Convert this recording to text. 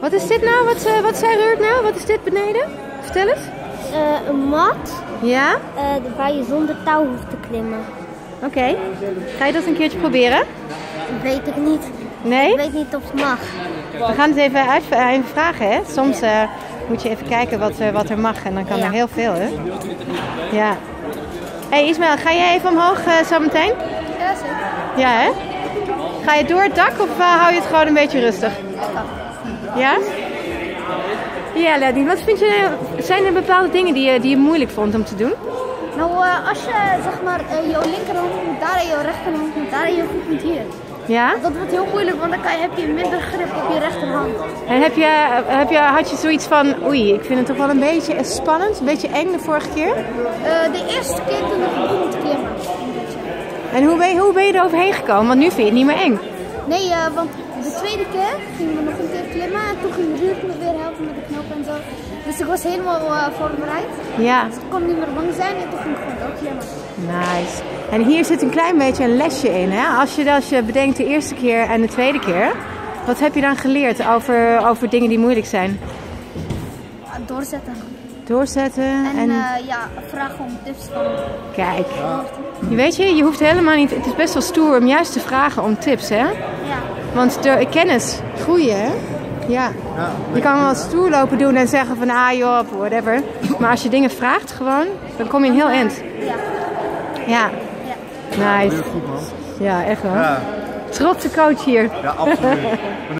Wat is dit nou? Wat zei Ruurt nou? Wat is dit beneden? Vertel eens. Een mat. Ja? Waar je zonder touw hoeft te klimmen. Oké. Ga je dat een keertje proberen? Weet ik niet. Nee? Ik weet niet of het mag. We gaan het even vragen, hè? Soms moet je even kijken wat er mag en dan kan er heel veel, hè? Ja. Hé Ismael, ga jij even omhoog zo meteen? Ja, zeker. Ja, hè? Ga je door het dak of hou je het gewoon een beetje rustig? Ja? Ja, Leddy, wat vind je, zijn er bepaalde dingen die je moeilijk vond om te doen? Nou, als je zeg maar jouw linkerhand moet daar en jouw rechterhand moet daar en je voet moet hier. Ja? Dat wordt heel moeilijk, want dan heb je minder grip op je rechterhand. En had je zoiets van, oei, ik vind het toch wel een beetje spannend, een beetje eng de vorige keer? De eerste keer toen ik begon te klimmen. En hoe ben je er overheen gekomen? Want nu vind je het niet meer eng. Nee, want de tweede keer gingen we nog een keer klimmen en toen ging Ruud me weer helpen met de knoppen en zo. Dus ik was helemaal voorbereid. Ja. Dus ik kon niet meer bang zijn en toen ging ik gewoon ook klimmen. Nice. En hier zit een klein beetje een lesje in, hè? Als je bedenkt de eerste keer en de tweede keer, wat heb je dan geleerd over dingen die moeilijk zijn? Doorzetten. Doorzetten en vragen om tips van. Kijk. Weet je hoeft helemaal niet, het is best wel stoer om juist te vragen om tips, hè? Ja. Want de kennis groeien, hè? Ja. Je kan wel stoer lopen doen en zeggen van joh, whatever. Maar als je dingen vraagt gewoon, dan kom je een heel eind. Ja. Nice. Heel goed, man. Ja, echt wel. Ja. Trotse coach hier. Ja, absoluut.